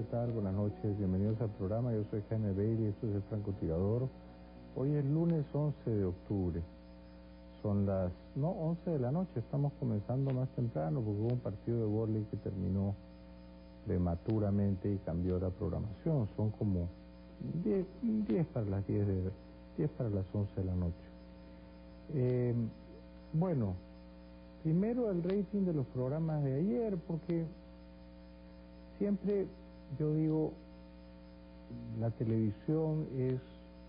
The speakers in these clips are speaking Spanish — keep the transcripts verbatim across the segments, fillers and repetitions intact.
tal? Buenas noches, bienvenidos al programa. Yo soy Jaime Bailey, esto es El Francotirador. Hoy es lunes once de octubre. Son las, no, once de la noche, estamos comenzando más temprano porque hubo un partido de vóley que terminó prematuramente y cambió la programación. Son como diez para las diez de, diez para las once de la noche. Eh, bueno, primero el rating de los programas de ayer, porque siempre yo digo, la televisión es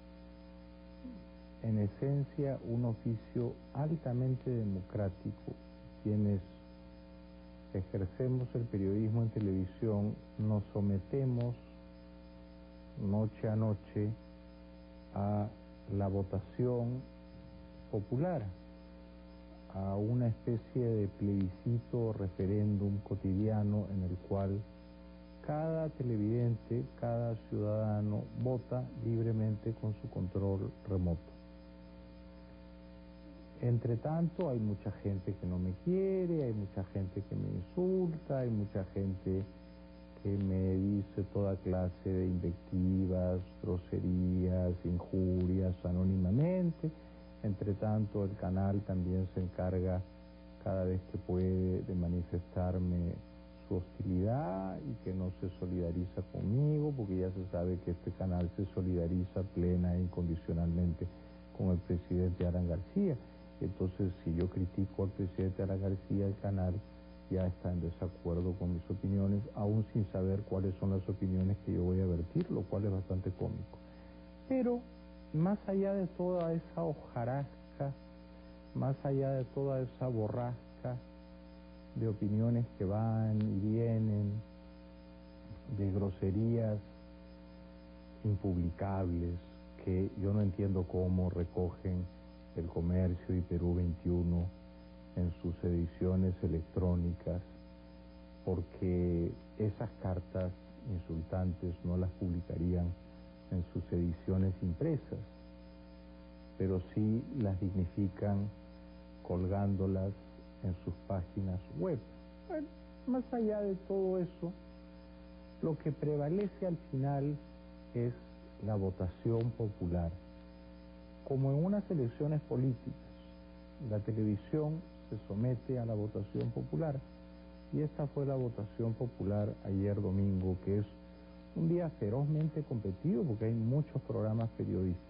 en esencia un oficio altamente democrático. Quienes ejercemos el periodismo en televisión nos sometemos noche a noche a la votación popular, a una especie de plebiscito o referéndum cotidiano en el cual cada televidente, cada ciudadano vota libremente con su control remoto. Entre tanto, hay mucha gente que no me quiere, hay mucha gente que me insulta, hay mucha gente que me dice toda clase de invectivas, groserías, injurias anónimamente. Entre tanto, el canal también se encarga cada vez que puede de manifestarme su hostilidad y que no se solidariza conmigo, porque ya se sabe que este canal se solidariza plena e incondicionalmente con el presidente Alan García. Entonces, si yo critico al presidente Alan García, el canal ya está en desacuerdo con mis opiniones, aún sin saber cuáles son las opiniones que yo voy a vertir, lo cual es bastante cómico. Pero, más allá de toda esa hojarasca, más allá de toda esa borrasca de opiniones que van y vienen, de groserías impublicables que yo no entiendo cómo recogen El Comercio y Perú veintiuno en sus ediciones electrónicas, porque esas cartas insultantes no las publicarían en sus ediciones impresas, pero sí las dignifican colgándolas en sus páginas web. Bueno, más allá de todo eso, lo que prevalece al final es la votación popular. Como en unas elecciones políticas, la televisión se somete a la votación popular, y esta fue la votación popular ayer domingo, que es un día ferozmente competido porque hay muchos programas periodísticos.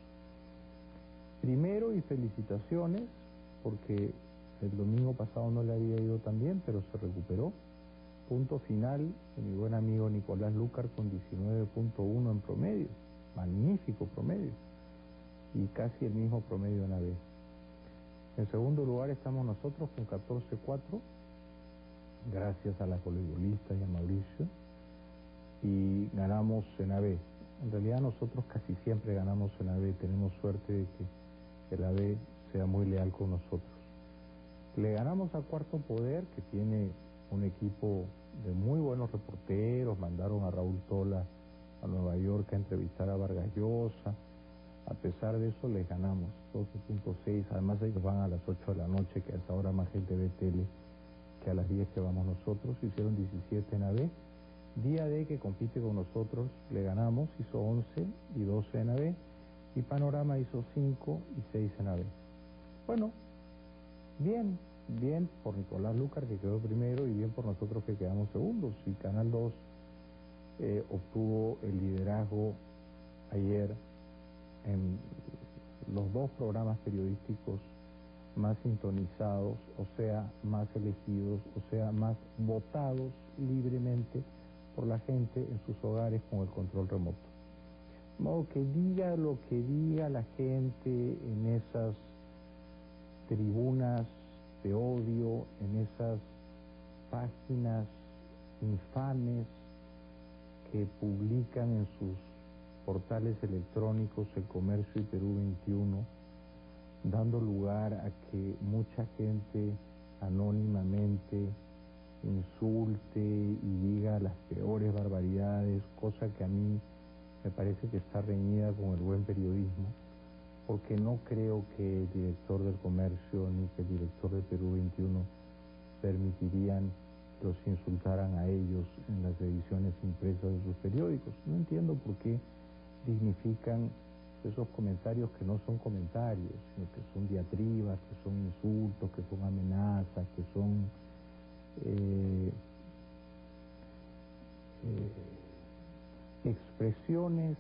Primero, y felicitaciones, porque el domingo pasado no le había ido tan bien, pero se recuperó. Punto final de mi buen amigo Nicolás Lucar con diecinueve punto uno en promedio. Magnífico promedio. Y casi el mismo promedio en A B. En segundo lugar estamos nosotros con catorce punto cuatro, gracias a las voleibolistas y a Mauricio. Y ganamos en A B. En realidad nosotros casi siempre ganamos en A B. Tenemos suerte de que el A B sea muy leal con nosotros. Le ganamos a Cuarto Poder, que tiene un equipo de muy buenos reporteros. Mandaron a Raúl Tola a Nueva York a entrevistar a Vargas Llosa. A pesar de eso les ganamos doce punto seis. Además ellos van a las ocho de la noche, que hasta ahora más gente ve tele que a las diez que vamos nosotros. Hicieron diecisiete en A B. Día D, que compite con nosotros, le ganamos, hizo once y doce en A B. Y Panorama hizo cinco y seis en A B. Bueno, bien, bien por Nicolás Lucar, que quedó primero, y bien por nosotros, que quedamos segundos. Y Canal dos eh, obtuvo el liderazgo ayer en los dos programas periodísticos más sintonizados, o sea, más elegidos, o sea, más votados libremente por la gente en sus hogares con el control remoto. De modo que diga lo que diga la gente en esas tribunas de odio, en esas páginas infames que publican en sus portales electrónicos El Comercio y Perú veintiuno, dando lugar a que mucha gente anónimamente insulte y diga las peores barbaridades, cosa que a mí me parece que está reñida con el buen periodismo, porque no creo que el director del Comercio ni que el director de Perú veintiuno permitirían los insultaran a ellos en las ediciones impresas de sus periódicos. No entiendo por qué dignifican esos comentarios que no son comentarios, sino que son diatribas, que son insultos, que son amenazas, que son eh, eh, expresiones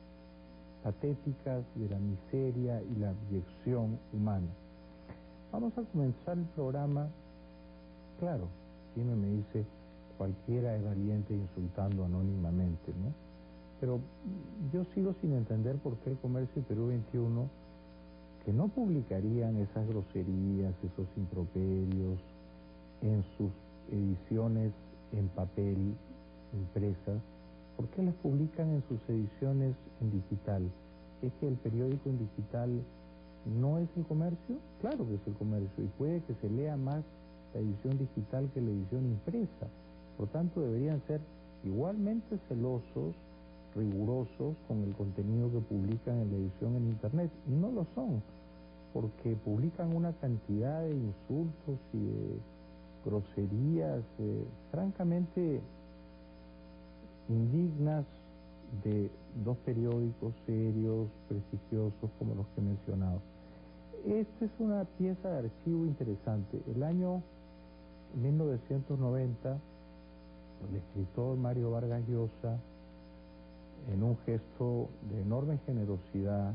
patéticas de la miseria y la abyección humana. Vamos a comenzar el programa, claro, Jimmy me dice, cualquiera es valiente insultando anónimamente, ¿no? Pero yo sigo sin entender por qué el Comercio y Perú veintiuno, que no publicarían esas groserías, esos improperios en sus ediciones en papel, impresas, ¿por qué las publican en sus ediciones en digital? ¿Es que el periódico en digital no es el Comercio? Claro que es el Comercio, y puede que se lea más la edición digital que la edición impresa. Por tanto, deberían ser igualmente celosos, rigurosos con el contenido que publican en la edición en Internet. Y no lo son, porque publican una cantidad de insultos y de groserías eh, francamente indignas de dos periódicos serios, prestigiosos como los que he mencionado. Esta es una pieza de archivo interesante. El año mil novecientos noventa, el escritor Mario Vargas Llosa, en un gesto de enorme generosidad,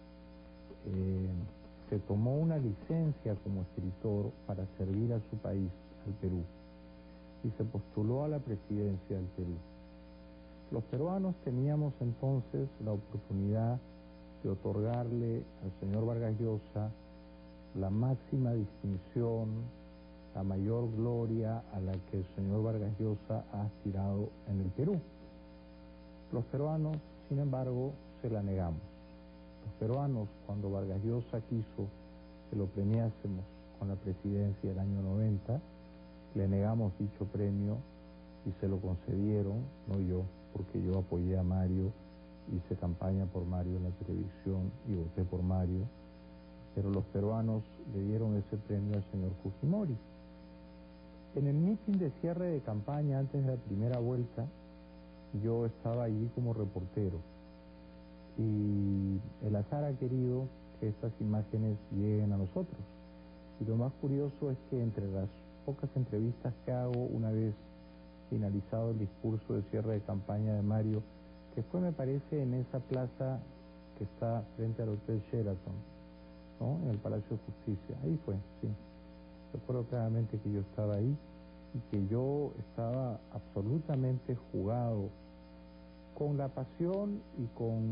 eh, se tomó una licencia como escritor para servir a su país, al Perú, y se postuló a la presidencia del Perú. Los peruanos teníamos entonces la oportunidad de otorgarle al señor Vargas Llosa la máxima distinción, la mayor gloria a la que el señor Vargas Llosa ha aspirado en el Perú. Los peruanos, sin embargo, se la negamos. Los peruanos, cuando Vargas Llosa quiso que lo premiásemos con la presidencia del año noventa, le negamos dicho premio y se lo concedieron, no yo, porque yo apoyé a Mario, hice campaña por Mario en la televisión y voté por Mario, pero los peruanos le dieron ese premio al señor Fujimori. En el mitin de cierre de campaña antes de la primera vuelta, yo estaba allí como reportero y el azar ha querido que estas imágenes lleguen a nosotros. Y lo más curioso es que entre las pocas entrevistas que hago una vez finalizado el discurso de cierre de campaña de Mario, que fue, me parece, en esa plaza que está frente al Hotel Sheraton, ¿no?, en el Palacio de Justicia, ahí fue, sí. Recuerdo claramente que yo estaba ahí y que yo estaba absolutamente jugado con la pasión y con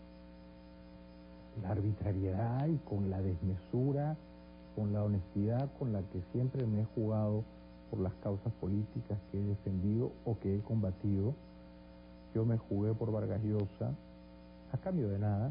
la arbitrariedad y con la desmesura, con la honestidad con la que siempre me he jugado por las causas políticas que he defendido o que he combatido. Yo me jugué por Vargas Llosa a cambio de nada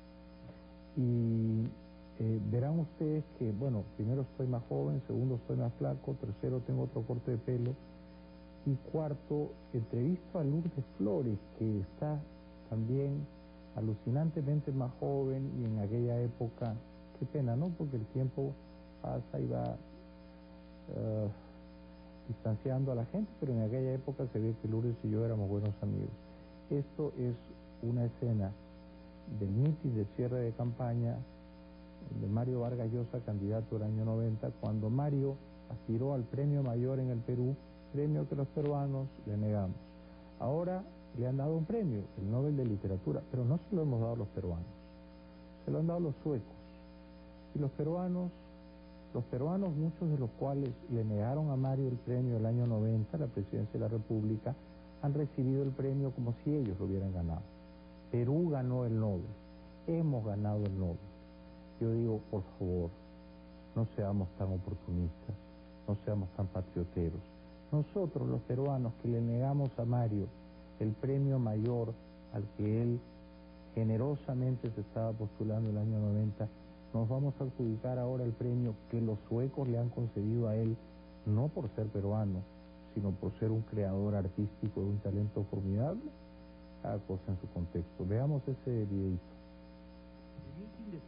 y eh, verán ustedes que, bueno, primero estoy más joven, segundo estoy más flaco, tercero tengo otro corte de pelo y cuarto, entrevisto a Lourdes Flores, que está también alucinantemente más joven y en aquella época, qué pena, ¿no?, porque el tiempo pasa y va uh, distanciando a la gente, pero en aquella época se ve que Lourdes y yo éramos buenos amigos. Esto es una escena del mitin de cierre de campaña de Mario Vargas Llosa, candidato del año noventa, cuando Mario aspiró al premio mayor en el Perú, premio que los peruanos le negamos. Ahora le han dado un premio, el Nobel de Literatura, pero no se lo hemos dado a los peruanos, se lo han dado los suecos. Y los peruanos, los peruanos, muchos de los cuales le negaron a Mario el premio el año noventa, la presidencia de la República, han recibido el premio como si ellos lo hubieran ganado. Perú ganó el Nobel, hemos ganado el Nobel. Yo digo, por favor, no seamos tan oportunistas, no seamos tan patrioteros. Nosotros, los peruanos, que le negamos a Mario el premio mayor al que él generosamente se estaba postulando el año noventa, nos vamos a adjudicar ahora el premio que los suecos le han concedido a él, no por ser peruano, sino por ser un creador artístico de un talento formidable. Cada cosa en su contexto. Veamos ese videito. El mitin de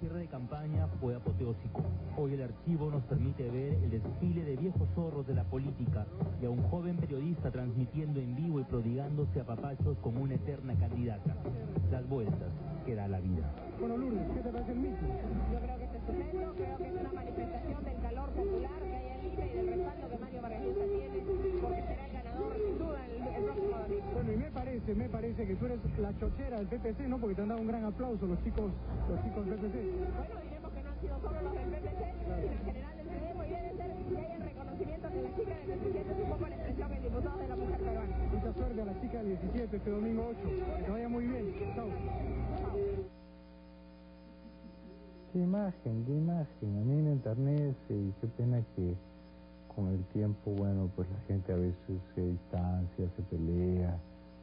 cierre de campaña fue apoteósico. Hoy el archivo nos permite ver el desfile de viejos zorros de la política y a un joven periodista transmitiendo en vivo y prodigándose a papachos con una eterna candidata. Las vueltas que da la vida. Bueno, Lourdes, ¿qué te parece el mitin? Yo creo que es estupendo, creo que es una manifestación del calor popular que hay en Lima y del respaldo que Mario Vargas Llosa tiene, porque será el ganador sin duda el, el próximo domingo. Bueno, y me parece, me parece que tú eres la chochera del P P C, ¿no? Porque te han dado un gran aplauso los chicos, los chicos del P P C. Bueno, diremos que no han sido solo los del P P C, sino en general del C D M, y debe ser que hay el reconocimiento que la chica del diecisiete es un poco la expresión en diputados de la mujer peruana. Mucha suerte a la chica del diecisiete este domingo ocho. Que te vaya muy bien. Chao. Qué imagen, qué imagen. A mí me enternece y qué pena que con el tiempo, bueno, pues la gente a veces se distancia, se pelea.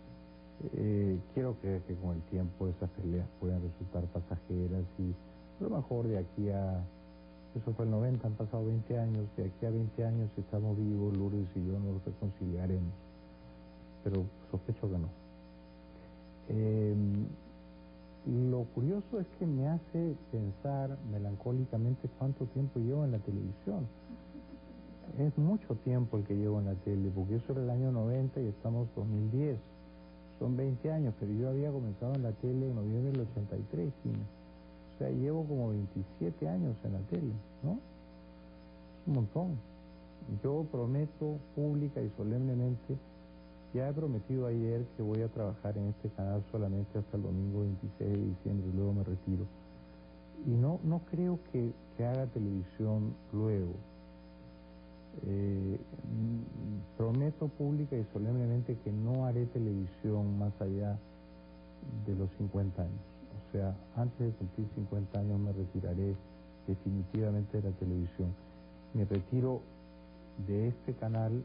Eh, quiero creer que con el tiempo esas peleas puedan resultar pasajeras y a lo mejor de aquí a... Eso fue el noventa, han pasado veinte años, de aquí a veinte años si estamos vivos, Lourdes y yo nos reconciliaremos. Pero sospecho que no. Eh, Lo curioso es que me hace pensar melancólicamente cuánto tiempo llevo en la televisión. Es mucho tiempo el que llevo en la tele, porque eso era el año noventa y estamos en dos mil diez. Son veinte años, pero yo había comenzado en la tele en noviembre del ochenta y tres, Gina. O sea, llevo como veintisiete años en la tele, ¿no? Es un montón. Yo prometo pública y solemnemente. Ya he prometido ayer que voy a trabajar en este canal solamente hasta el domingo veintiséis de diciembre y luego me retiro. Y no, no creo que, que haga televisión luego. Eh, prometo pública y solemnemente que no haré televisión más allá de los cincuenta años. O sea, antes de cumplir cincuenta años me retiraré definitivamente de la televisión. Mi retiro de este canal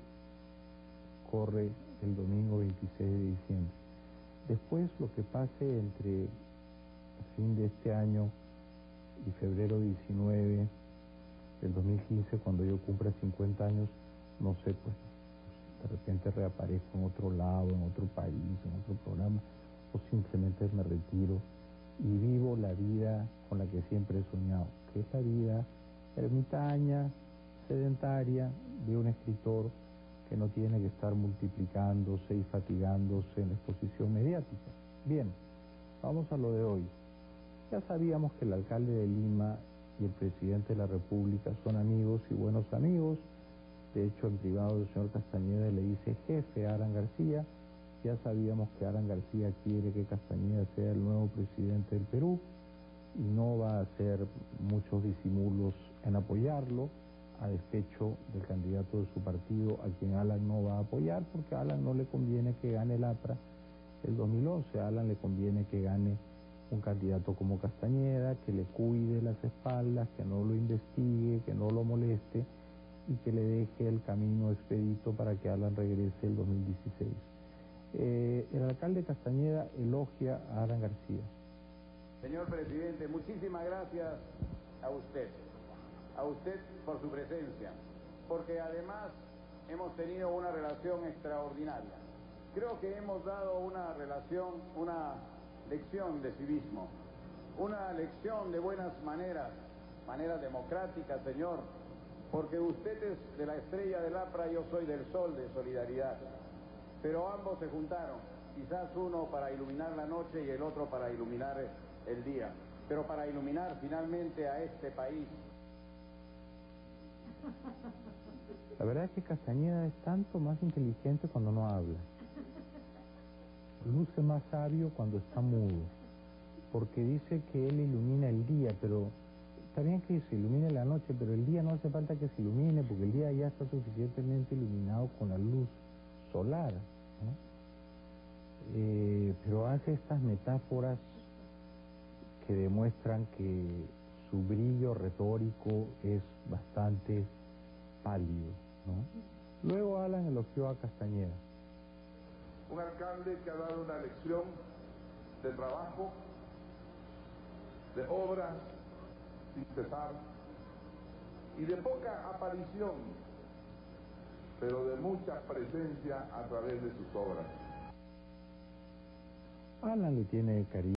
corre el domingo veintiséis de diciembre. Después, lo que pase entre el fin de este año y febrero diecinueve del dos mil quince, cuando yo cumpla cincuenta años, no sé, pues, de repente reaparezco en otro lado, en otro país, en otro programa, o simplemente me retiro y vivo la vida con la que siempre he soñado, que es la vida ermitaña, sedentaria, de un escritor que no tiene que estar multiplicándose y fatigándose en la exposición mediática. Bien, vamos a lo de hoy. Ya sabíamos que el alcalde de Lima y el presidente de la República son amigos y buenos amigos. De hecho, en privado el señor Castañeda le dice jefe a Alan García. Ya sabíamos que Alan García quiere que Castañeda sea el nuevo presidente del Perú y no va a hacer muchos disimulos en apoyarlo, a despecho del candidato de su partido, a quien Alan no va a apoyar, porque a Alan no le conviene que gane el APRA el dos mil once, a Alan le conviene que gane un candidato como Castañeda, que le cuide las espaldas, que no lo investigue, que no lo moleste y que le deje el camino expedito para que Alan regrese el dos mil dieciséis. Eh, el alcalde Castañeda elogia a Alan García. Señor presidente, muchísimas gracias a usted. A usted por su presencia, porque además hemos tenido una relación extraordinaria. Creo que hemos dado una relación, una lección de civismo, una lección de buenas maneras, maneras democráticas, señor, porque usted es de la estrella del APRA, yo soy del sol de Solidaridad, pero ambos se juntaron, quizás uno para iluminar la noche y el otro para iluminar el día, pero para iluminar finalmente a este país. La verdad es que Castañeda es tanto más inteligente cuando no habla. Luce más sabio cuando está mudo, porque dice que él ilumina el día, pero está bien que se ilumine la noche, pero el día no hace falta que se ilumine, porque el día ya está suficientemente iluminado con la luz solar, ¿no? Eh, pero hace estas metáforas que demuestran que su brillo retórico es bastante pálido, ¿no? Luego Alan elogió a Castañeda. Un alcalde que ha dado una lección de trabajo, de obras sin cesar y de poca aparición, pero de mucha presencia a través de sus obras. Alan le tiene cariño